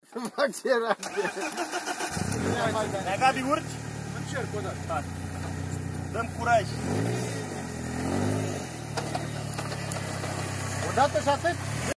Mă, ce rapid! Gabi, urci? Încerc o dată. Dăm curaj. O dată și atât?